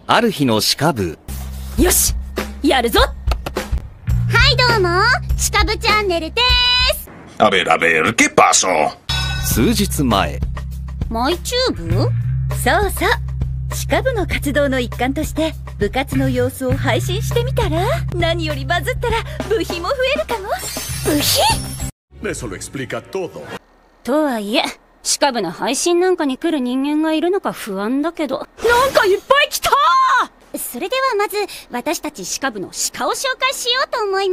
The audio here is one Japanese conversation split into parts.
ある日の鹿部。 よし、やるぞ。 はいどうも、シカブチャンネルです。 A ver, ¿qué pasó? 数日前。 マイチューブ？ そうそう、シカ部の活動の一環として部活の様子を配信してみたら、何よりバズったら部費も増えるかも。 部費？ Eso lo explica todo. とはいえ、シカブの配信なんかに来る人間がいるのか不安だけど。 なんかいっぱい来た。 それではまず私たちシカ部の鹿を紹介しようと思います。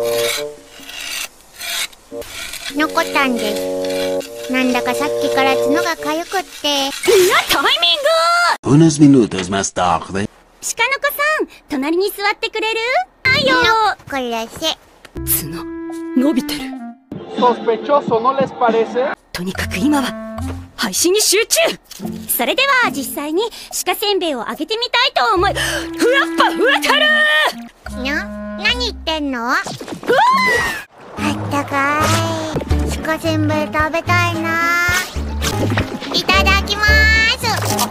のこたんです。なんだかさっきから角がかゆくって。 いや、タイミング。 Unos minutos más tarde. 鹿の子さん、隣に座ってくれる？はいよ。 これせ。 角伸びてる。 Sospechoso, ¿no les parece? とにかく今は配信に集中。 それでは実際に鹿せんべいをあげてみたいと思い。 ふわっぱふわたる。 何言ってんの？あったかい。鹿せんべい食べたいな。いただきまーす。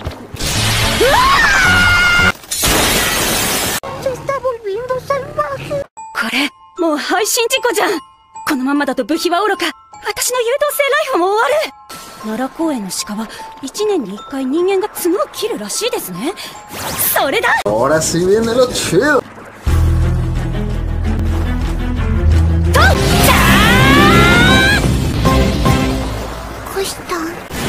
これもう配信事故じゃん。このままだと部費はおろか、私の優等生ライフも終わる。奈良公園の鹿は1年に1回人間が角を切るらしいですね。それだ。 Ahora sí viene lo chido. こした。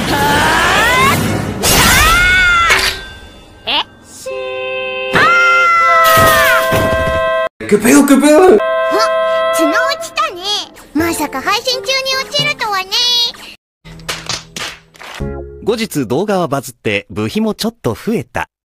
¿Qué pedo, qué pedo? 角落ちたね。まさか配信中に落ちるとはね。 後日動画はバズって部費もちょっと増えた。